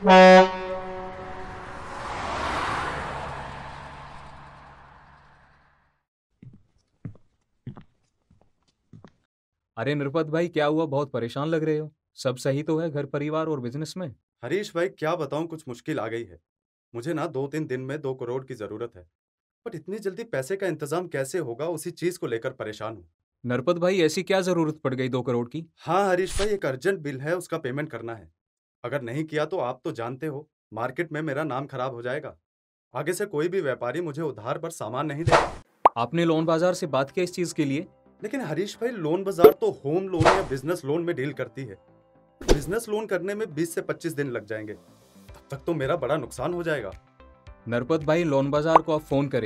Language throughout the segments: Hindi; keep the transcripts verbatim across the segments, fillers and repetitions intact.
अरे नृपत भाई, क्या हुआ? बहुत परेशान लग रहे हो। सब सही तो है घर परिवार और बिजनेस में? हरीश भाई, क्या बताऊं, कुछ मुश्किल आ गई है। मुझे ना दो तीन दिन में दो करोड़ की जरूरत है। बट इतनी जल्दी पैसे का इंतजाम कैसे होगा, उसी चीज को लेकर परेशान हूँ। नरपत भाई, ऐसी क्या जरूरत पड़ गई दो करोड़ की? हाँ हरीश भाई, एक अर्जेंट बिल है, उसका पेमेंट करना है। अगर नहीं किया तो आप तो जानते हो, मार्केट में मेरा नाम खराब हो जाएगा। आगे से कोई भी व्यापारी मुझे उधार पर सामान नहीं देगा। आपने लोन बाजार से बात किया इस चीज के लिए? लेकिन हरीश भाई, लोन बाजार तो होम लोन या बिजनेस लोन में डील करती है। बिजनेस लोन करने में बीस से पच्चीस दिन लग जाएंगे। तब तक तो मेरा बड़ा नुकसान हो जाएगा। नरपत भाई, लोन बाजार को आप फोन करें।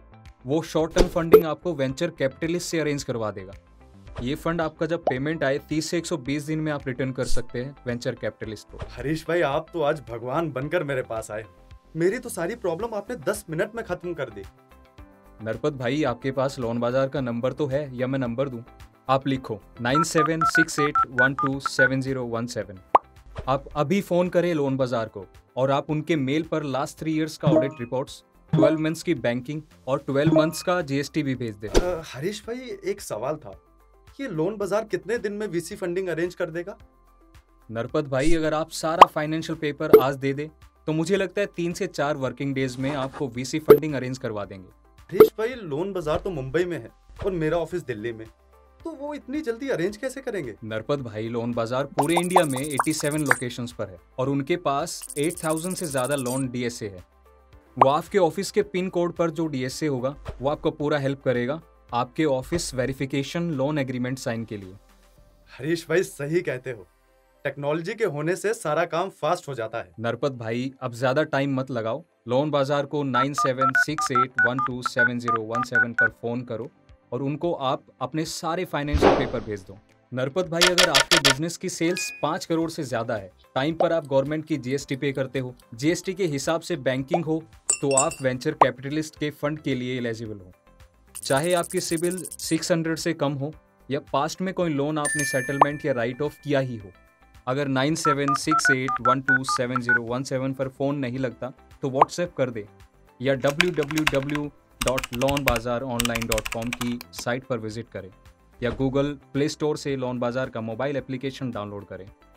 वो शॉर्ट टर्म फंडिंग आपको वेंचर कैपिटलिस्ट से अरेंज करवा देगा। ये फंड आपका जब पेमेंट आए तीस से एक सौ बीस दिन में आप रिटर्न कर सकते हैं वेंचर कैपिटलिस्ट को। हरीश भाई, आप तो आज भगवान बनकर मेरे पास आए। मेरी तो सारी प्रॉब्लम आपने दस मिनट में खत्म कर दी। नरपत भाई, आपके पास लोन बाजार का नंबर तो है, या मैं नंबर दूं? आप लिखो nine seven six eight one two seven zero one seven. आप अभी फोन करें लोन बाजार को, और आप उनके मेल पर लास्ट थ्री इयर्स का ऑडिट रिपोर्ट्स, ट्वेल्व मंथ्स की बैंकिंग और ट्वेल्व मंथ्स का जीएसटी भी भेज दें। अ, हरीश भाई, एक सवाल था। ये लोन बाजार कितने दिन में वीसी फंडिंग अरेंज कर देगा? नरपत भाई, अगर आप सारा फाइनेंशियल पेपर आज दे दे तो मुझे लगता है तीन से चार वर्किंग डेज में आपको वीसी फंडिंग अरेंज करवा देंगे। हरीश भाई, लोन बाजार तो मुंबई में है और मेरा ऑफिस दिल्ली में, तो वो इतनी जल्दी अरेंज कैसे करेंगे? नरपत भाई, लोन बाजार पूरे इंडिया में सत्तासी लोकेशंस पर है और उनके पास आठ हज़ार से ज्यादा लोन डीएसए है। वो आपके ऑफिस के पिन कोड पर जो डीएसए होगा वो आपको पूरा हेल्प करेगा आपके office verification loan agreement sign के लिए। हरीश भाई, सही कहते हो। टेक्नोलॉजी के होने से सारा काम फास्ट हो जाता है। नरपत भाई, अब ज्यादा टाइम मत लगाओ। लोन बाजार को nine seven six eight one two seven zero one seven पर फोन करो और उनको आप अपने सारे फाइनेंशियल पेपर भेज दो। नरपत भाई, अगर आपके बिजनेस की सेल्स पाँच करोड़ से ज्यादा है, टाइम पर आप गवर्नमेंट की जीएसटी पे करते हो, जीएसटी के हिसाब से बैंकिंग हो, तो आप वेंचर कैपिटलिस्ट के फंड के लिए एलिजिबल हो। चाहे आपकी सिबिल छह सौ से कम हो या पास्ट में कोई लोन आपने सेटलमेंट या राइट ऑफ किया ही हो। अगर nine seven six eight one two seven zero one seven पर फ़ोन नहीं लगता तो व्हाट्सएप कर दे, या W W W dot loan Bazaar online dot com की साइट पर विजिट करें, या गूगल प्ले स्टोर से लोन बाजार का मोबाइल एप्लीकेशन डाउनलोड करें।